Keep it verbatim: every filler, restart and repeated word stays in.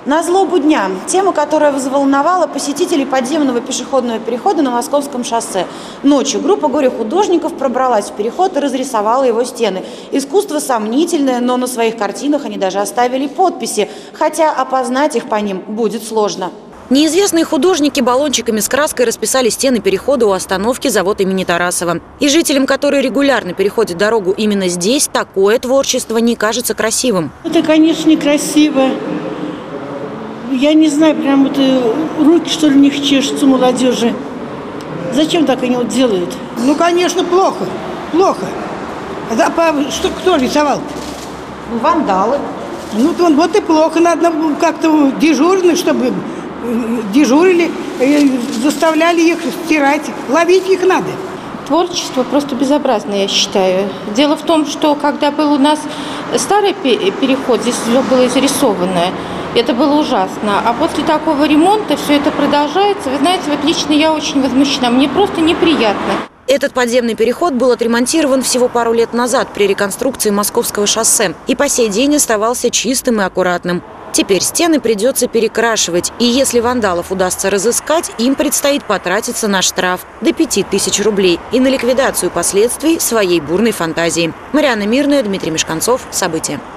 На злобу дня. Тема, которая взволновала посетителей подземного пешеходного перехода на Московском шоссе. Ночью группа горе-художников пробралась в переход и разрисовала его стены. Искусство сомнительное, но на своих картинах они даже оставили подписи, хотя опознать их по ним будет сложно. Неизвестные художники баллончиками с краской расписали стены перехода у остановки завод имени Тарасова. И жителям, которые регулярно переходят дорогу именно здесь, такое творчество не кажется красивым. Это, конечно, некрасиво. Я не знаю, прям вот руки, что ли, у них чешутся у молодежи. Зачем так они вот делают? Ну, конечно, плохо. Плохо. А по, что, кто рисовал? Вандалы. Ну, вот и плохо. Надо как-то дежурно, чтобы дежурили, заставляли их стирать. Ловить их надо. Творчество просто безобразное, я считаю. Дело в том, что когда был у нас старый переход, здесь все было зарисованное, это было ужасно. А после такого ремонта все это продолжается. Вы знаете, вот лично я очень возмущена. Мне просто неприятно. Этот подземный переход был отремонтирован всего пару лет назад при реконструкции Московского шоссе и по сей день оставался чистым и аккуратным. Теперь стены придется перекрашивать, и если вандалов удастся разыскать, им предстоит потратиться на штраф до пяти тысяч рублей и на ликвидацию последствий своей бурной фантазии. Марианна Мирная, Дмитрий Мешканцов. События.